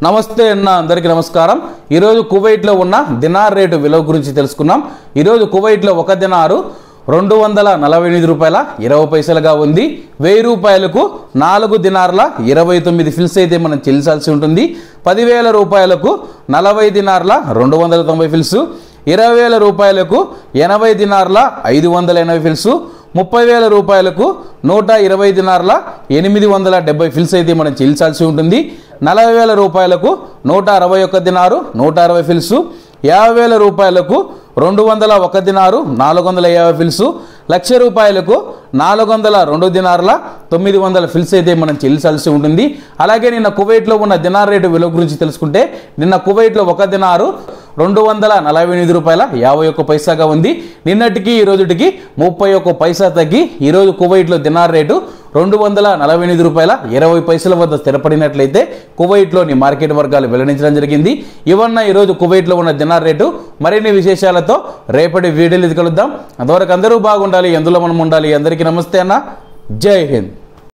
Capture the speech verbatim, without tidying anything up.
నమస్తే అన్న అందరికీ నమస్కారం। ఈ రోజు కువైట్ లో ఉన్న దినార్ రేటు విలువ గురించి తెలుసుకున్నాం। ఈ రోజు కువైట్ లో ఒక దినారు రెండు వందల నలభై ఎనిమిది రూపాయల ఇరవై పైసలుగా ఉంది। వెయ్యి రూపాయలకు నాలుగు దినార్ల ఇరవై తొమ్మిది ఫిల్స్ అయితే మనం చెల్లించాల్సి ఉంటుంది। పది వేల రూపాయలకు నలభై దినార్ల రెండు వందల తొంభై ఫిల్స్, ఇరవై వేల రూపాయలకు ఎనభై దినార్ల ఐదు వందల ఎనభై ఫిల్స్, ముప్పై వేల రూపాయలకు నూట ఇరవై దినార్ల ఎనిమిది వందల డెబ్బై ఫిల్స్ అయితే మనం చెల్లించాల్సి ఉంటుంది। నలభై వేల రూపాయలకు నూట అరవై ఒక్క దినారు నూట అరవై ఫిల్స్, యాభై వేల రూపాయలకు రెండు వందల ఒక దినారు నాలుగు వందల యాభై ఫిల్స్, లక్ష రూపాయలకు నాలుగు వందల రెండు దినార్ల తొమ్మిది వందల ఫిల్స్ అయితే మనం చెల్లించాల్సి ఉంటుంది। అలాగే నిన్న కువైట్లో ఉన్న దినార్ రేటు విలువ గురించి తెలుసుకుంటే నిన్న కువైట్లో ఒక దినారు రెండు వందల నలభై ఎనిమిది రూపాయల యాభై ఒక్క పైసాగా ఉంది। నిన్నటికి ఈ రోజుటికి ముప్పై ఒక్క పైసా తగ్గి ఈరోజు కువైట్లో దినార్ రేటు రెండు వందల నలభై ఎనిమిది రూపాయల ఇరవై పైసల వద్ద స్థిరపడినట్లయితే కువైట్లోని మార్కెట్ వర్గాలు వెల్లడించడం జరిగింది। ఇవన్న ఈరోజు కువైట్లో ఉన్న దినార్ రేటు। మరిన్ని విశేషాలతో రేపటి వీడియోలు కలుద్దాం। అంతవరకు అందరూ బాగుండాలి, ఎందులో మనం ఉండాలి। అందరికీ నమస్తే అన్న, జై హింద్।